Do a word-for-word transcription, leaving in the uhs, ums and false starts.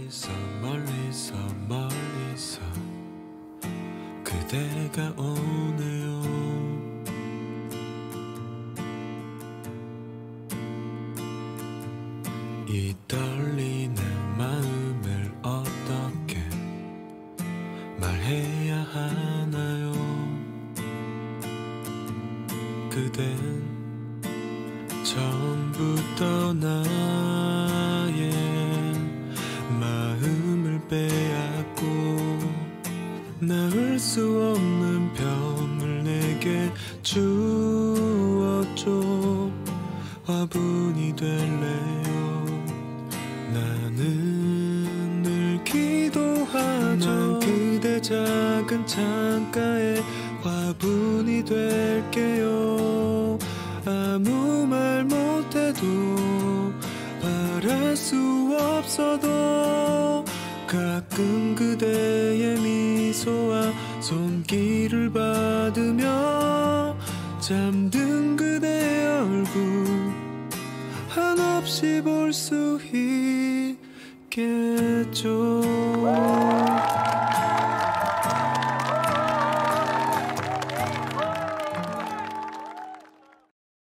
멀리서 멀리서 멀리서 그대가 오네요. 이 떨리는 마음을 어떻게 말해야 하나요? 그댄 처음부터 나의 마음을 빼앗고 나을 수 없는 병을 내게 주었죠. 화분이 될래요. 나는 늘 기도하죠. 그대 작은 창가에 화분이 될게요. 아무 말 못해도 바랄 수 없어도 가끔 그대의 미소와 손길을 받으며 잠든 그대의 얼굴 한없이 볼 수 있겠죠.